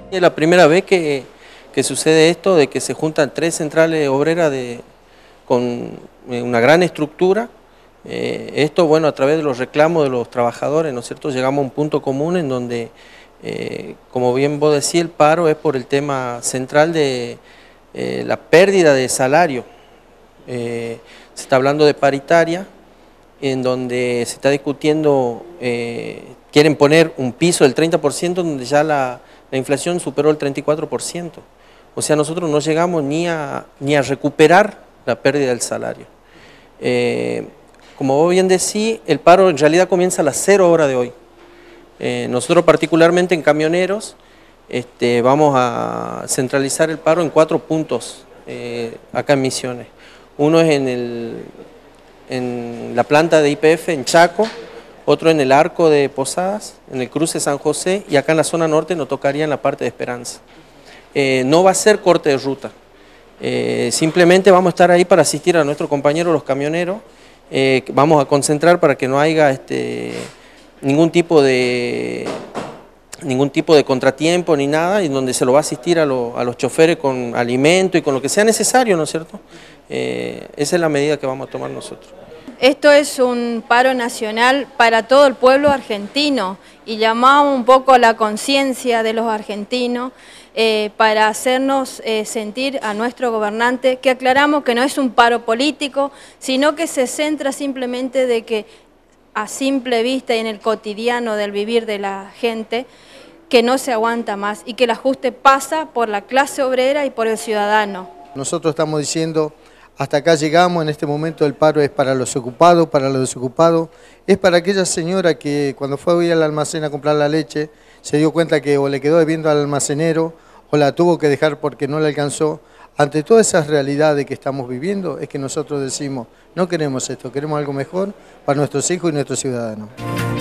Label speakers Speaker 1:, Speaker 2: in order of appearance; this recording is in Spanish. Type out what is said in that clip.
Speaker 1: Es la primera vez que sucede esto, de que se juntan 3 centrales obreras con una gran estructura. Esto, bueno, a través de los reclamos de los trabajadores, ¿no es cierto?, llegamos a un punto común en donde, como bien vos decís, el paro es por el tema central de la pérdida de salario. Se está hablando de paritaria, en donde se está discutiendo, quieren poner un piso del 30%, donde ya la inflación superó el 34%. O sea, nosotros no llegamos ni a recuperar la pérdida del salario. Como vos bien decís, el paro en realidad comienza a las 0 horas de hoy. Nosotros particularmente en camioneros vamos a centralizar el paro en 4 puntos acá en Misiones. Uno es en la planta de YPF en Chaco, otro en el Arco de Posadas, en el cruce San José, y acá en la zona norte nos tocaría en la parte de Esperanza. No va a ser corte de ruta, simplemente vamos a estar ahí para asistir a nuestros compañeros los camioneros. Vamos a concentrar para que no haya ningún tipo de contratiempo ni nada, y donde se lo va a asistir a los choferes con alimento y con lo que sea necesario, ¿no es cierto? Esa es la medida que vamos a tomar nosotros.
Speaker 2: Esto es un paro nacional para todo el pueblo argentino y llamamos un poco a la conciencia de los argentinos para hacernos sentir a nuestro gobernante que aclaramos que no es un paro político, sino que se centra simplemente de que a simple vista y en el cotidiano del vivir de la gente, que no se aguanta más y que el ajuste pasa por la clase obrera y por el ciudadano.
Speaker 3: Nosotros estamos diciendo, hasta acá llegamos, en este momento el paro es para los ocupados, para los desocupados, es para aquella señora que cuando fue a ir al almacén a comprar la leche, se dio cuenta que o le quedó debiendo al almacenero o la tuvo que dejar porque no le alcanzó. Ante todas esas realidades que estamos viviendo es que nosotros decimos, no queremos esto, queremos algo mejor para nuestros hijos y nuestros ciudadanos.